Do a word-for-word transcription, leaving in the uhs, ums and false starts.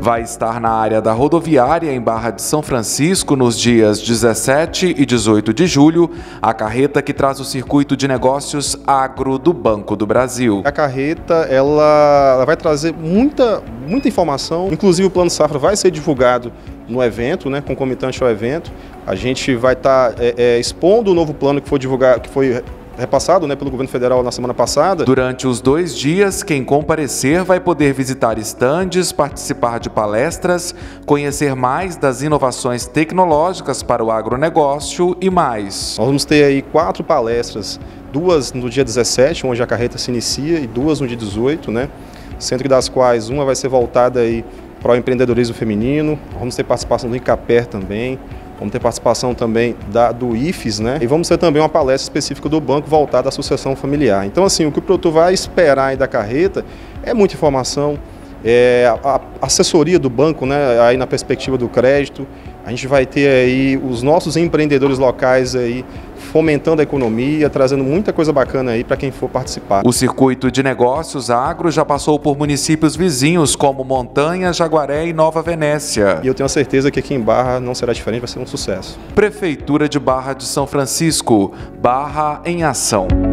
Vai estar na área da rodoviária em Barra de São Francisco nos dias dezessete e dezoito de julho, a carreta que traz o circuito de negócios agro do Banco do Brasil. A carreta ela, ela vai trazer muita, muita informação, inclusive o Plano Safra vai ser divulgado no evento, né, concomitante ao evento. A gente vai estar tá, é, é, expondo o novo plano que foi divulgado, que foi repassado, né, pelo governo federal na semana passada. Durante os dois dias, quem comparecer vai poder visitar estandes, participar de palestras, conhecer mais das inovações tecnológicas para o agronegócio e mais. Nós vamos ter aí quatro palestras, duas no dia dezessete, onde a carreta se inicia, e duas no dia dezoito, né, sendo que das quais uma vai ser voltada aí para o empreendedorismo feminino. Vamos ter participação do INCAPER também. Vamos ter participação também da, do I F E S, né? E vamos ter também uma palestra específica do banco voltada à sucessão familiar. Então, assim, o que o produtor vai esperar aí da carreta é muita informação, é, a, a assessoria do banco, né? Aí na perspectiva do crédito. A gente vai ter aí os nossos empreendedores locais aí fomentando a economia, trazendo muita coisa bacana aí para quem for participar. O circuito de negócios agro já passou por municípios vizinhos como Montanha, Jaguaré e Nova Venécia. E eu tenho a certeza que aqui em Barra não será diferente, vai ser um sucesso. Prefeitura de Barra de São Francisco, Barra em Ação.